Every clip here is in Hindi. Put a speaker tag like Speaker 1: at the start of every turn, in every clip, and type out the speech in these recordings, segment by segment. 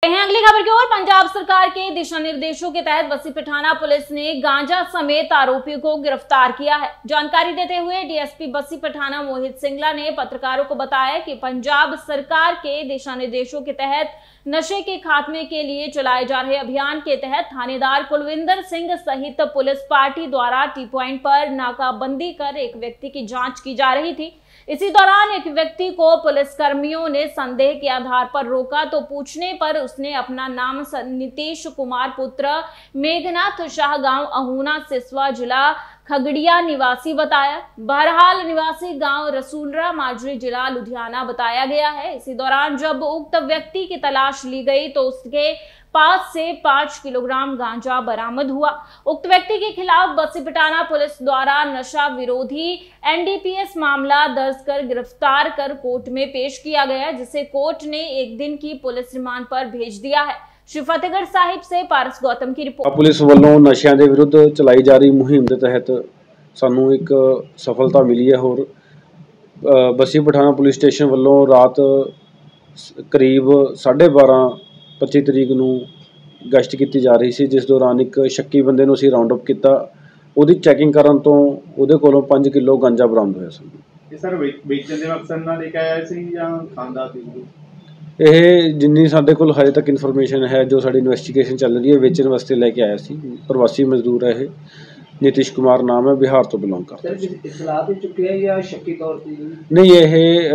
Speaker 1: बढ़ते हैं अगली खबर की ओर। पंजाब सरकार के दिशा निर्देशों के तहत बसी पठाना पुलिस ने गांजा समेत आरोपियों को गिरफ्तार किया है। जानकारी देते हुए डीएसपी बसी पठाना मोहित सिंगला ने पत्रकारों को बताया कि पंजाब सरकार के दिशा निर्देशों के तहत नशे के खात्मे के लिए चलाए जा रहे अभियान के तहत थानेदार कुलविंदर सिंह सहित पुलिस पार्टी द्वारा टी पॉइंट पर नाकाबंदी कर एक व्यक्ति की जांच की जा रही थी। इसी दौरान एक व्यक्ति को पुलिस कर्मियों ने संदेह के आधार पर रोका तो पूछने पर उसने अपना नाम नीतीश कुमार पुत्र मेघनाथ शाह गांव अहूना सिसवा जिला खगड़िया निवासी बताया। बहरहाल निवासी गांव रसूलरा माजरी जिला लुधियाना बताया गया है। इसी दौरान जब उक्त व्यक्ति की तलाश ली गई तो उसके पास से 5 किलोग्राम गांजा बरामद हुआ। उक्त व्यक्ति के खिलाफ बसी पठाना पुलिस द्वारा नशा विरोधी एनडीपीएस मामला दर्ज कर गिरफ्तार कर कोर्ट में पेश किया गया, जिसे कोर्ट ने 1 दिन की पुलिस रिमांड पर भेज दिया है। श्री फतेहगढ़ साहिब से पारस गौतम की रिपोर्ट।
Speaker 2: पुलिस वालों नशियां के विरुद्ध चलाई जा रही मुहिम के तहत सानू एक सफलता मिली है और बसी पठाना पुलिस स्टेशन वालों रात करीब 12:30-25 तरीक नूं गश्त की जा रही सी, जिस दौरान एक शक्की बंदे नूं असीं राउंड अप किया। उहदी चैकिंग करन तो उहदे कोलों 5 किलो गांजा बरामद होया सी।
Speaker 3: ये सर बेचण दे मकसद नाल लेके आया सी जां खांदा सी?
Speaker 2: ਇਹ ਜਿੰਨੀ ਸਾਡੇ ਕੋਲ ਹਜੇ ਤੱਕ ਇਨਫੋਰਮੇਸ਼ਨ ਹੈ, ਜੋ ਸਾਡੀ ਇਨਵੈਸਟੀਗੇਸ਼ਨ ਚੱਲ ਰਹੀ ਹੈ, ਵੇਚਣ ਵਾਸਤੇ ਲੈ ਕੇ ਆਇਆ ਸੀ। ਪ੍ਰਵਾਸੀ ਮਜ਼ਦੂਰ ਹੈ ਇਹ, ਨੀਤੀਸ਼ ਕੁਮਾਰ ਨਾਮ ਹੈ, ਬਿਹਾਰ ਤੋਂ ਬਿਲੋਂਗ ਕਰਦਾ ਹੈ।
Speaker 3: ਇਤਲਾਹ ਤੇ ਚੁੱਕਿਆ ਜਾਂ ਸ਼ੱਕੀ ਤੌਰ ਤੇ?
Speaker 2: ਨਹੀਂ, ਇਹ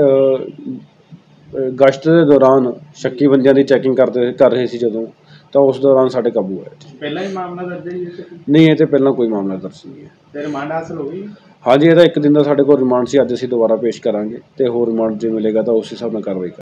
Speaker 2: ਗਸ਼ਤ ਦੇ ਦੌਰਾਨ ਸ਼ੱਕੀ ਬੰਦਿਆਂ ਦੀ ਚੈਕਿੰਗ ਕਰ ਰਹੇ ਸੀ ਜਦੋਂ, ਤਾਂ ਉਸ ਦੌਰਾਨ ਸਾਡੇ ਕਾਬੂ ਆਇਆ।
Speaker 3: ਪਹਿਲਾਂ ਹੀ ਮਾਮਲਾ ਦਰਜ ਹੈ?
Speaker 2: ਨਹੀਂ, ਇਹ ਤੇ ਪਹਿਲਾਂ ਕੋਈ ਮਾਮਲਾ ਦਰਜ ਨਹੀਂ ਹੈ।
Speaker 3: ਤੇ ਰਿਮਾਂਡ ਹਾਸਲ ਹੋ ਗਈ?
Speaker 2: ਹਾਂਜੀ, ਇਹਦਾ 1 ਦਿਨ ਦਾ ਸਾਡੇ ਕੋਲ ਰਿਮਾਂਡ ਸੀ। ਅੱਜ ਅਸੀਂ ਦੁਬਾਰਾ ਪੇਸ਼ ਕਰਾਂਗੇ ਤੇ ਹੋਰ ਰਿਮਾਂਡ ਜੇ ਮਿਲੇਗਾ ਤਾਂ ਉਸ ਹਿਸਾਬ ਨਾਲ ਕਾਰਵਾਈ